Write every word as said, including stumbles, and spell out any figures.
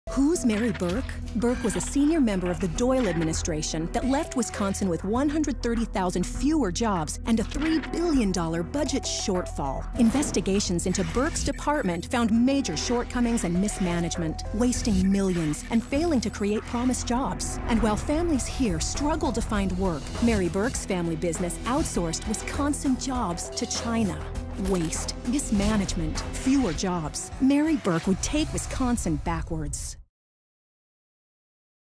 Who's Mary Burke? Burke was a senior member of the Doyle administration that left Wisconsin with one hundred thirty thousand fewer jobs and a three billion dollar budget shortfall. Investigations into Burke's department found major shortcomings and mismanagement, wasting millions and failing to create promised jobs. And while families here struggled to find work, Mary Burke's family business outsourced Wisconsin jobs to China. Waste, mismanagement, fewer jobs. Mary Burke would take Wisconsin backwards.